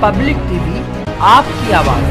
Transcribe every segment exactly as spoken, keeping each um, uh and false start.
Public TV, आपकी आवाज।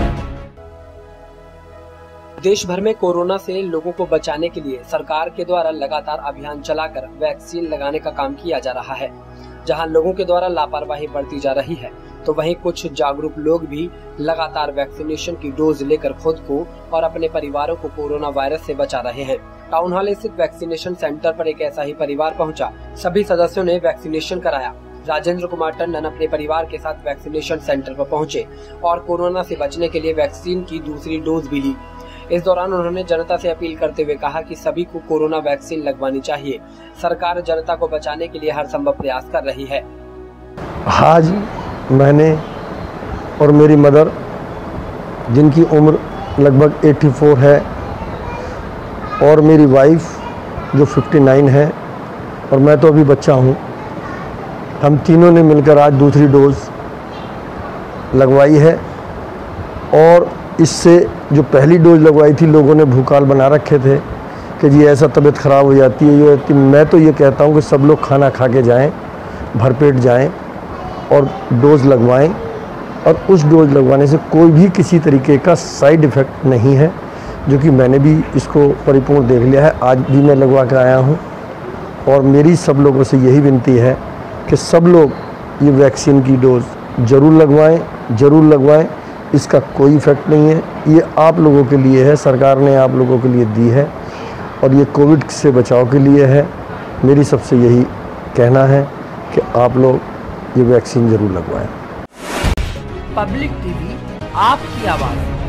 देश भर में कोरोना से लोगों को बचाने के लिए सरकार के द्वारा लगातार अभियान चलाकर वैक्सीन लगाने का काम किया जा रहा है। जहां लोगों के द्वारा लापरवाही बरती जा रही है, तो वहीं कुछ जागरूक लोग भी लगातार वैक्सीनेशन की डोज लेकर खुद को और अपने परिवारों को कोरोना वायरस से बचा रहे हैं। टाउन हॉल स्थित वैक्सीनेशन सेंटर पर एक ऐसा ही परिवार पहुंचा। सभी सदस्यों ने वैक्सीनेशन कराया। राजेंद्र कुमार टंडन अपने परिवार के साथ वैक्सीनेशन सेंटर पर पहुंचे और कोरोना से बचने के लिए वैक्सीन की दूसरी डोज भी ली। इस दौरान उन्होंने जनता से अपील करते हुए कहा कि सभी को कोरोना वैक्सीन लगवानी चाहिए। सरकार जनता को बचाने के लिए हर संभव प्रयास कर रही है। आज मैंने और मेरी मदर, जिनकी उम्र लगभग चौरासी है, और मेरी वाइफ जो उनसठ है, और मैं तो अभी बच्चा हूँ, हम तीनों ने मिलकर आज दूसरी डोज लगवाई है। और इससे जो पहली डोज लगवाई थी, लोगों ने भूकाल बना रखे थे कि जी ऐसा तबीयत ख़राब हो जाती है, ये मैं तो ये कहता हूँ कि सब लोग खाना खा के जाएँ, भरपेट जाएँ और डोज़ लगवाएं। और उस डोज लगवाने से कोई भी किसी तरीके का साइड इफ़ेक्ट नहीं है, जो कि मैंने भी इसको परिपूर्ण देख लिया है। आज भी मैं लगवा कर आया हूँ और मेरी सब लोगों से यही विनती है कि सब लोग ये वैक्सीन की डोज ज़रूर लगवाएं, ज़रूर लगवाएं। इसका कोई इफ़ेक्ट नहीं है, ये आप लोगों के लिए है, सरकार ने आप लोगों के लिए दी है और ये कोविड से बचाव के लिए है। मेरी सबसे यही कहना है कि आप लोग ये वैक्सीन ज़रूर लगवाएं। पब्लिक टीवी, आपकी आवाज़।